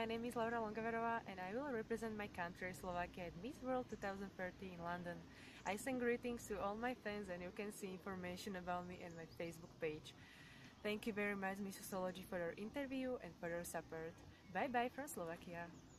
my name is Laura Longaverová and I will represent my country, Slovakia, at Miss World 2030 in London. I send greetings to all my fans and you can see information about me on my Facebook page. Thank you very much, Miss Sociology, for your interview and for your support. Bye bye from Slovakia.